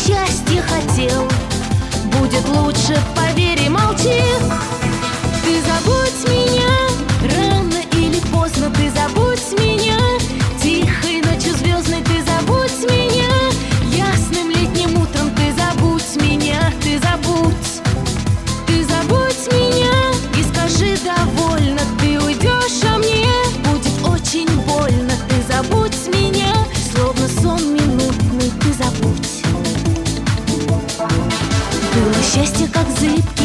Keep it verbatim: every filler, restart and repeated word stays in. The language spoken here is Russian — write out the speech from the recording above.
счастья хотел. Будет лучше, поверь и молчи. Ты забудь меня, рано или поздно ты забудь меня. Тихой ночью звездной ты забудь меня. Ясным летним утром ты забудь меня. Ты забудь, ты забудь меня. И скажи довольно, ты уйдешь, а мне будет очень больно. Ты забудь меня, словно сон минутный, ты забудь. Было счастье, как зыбкий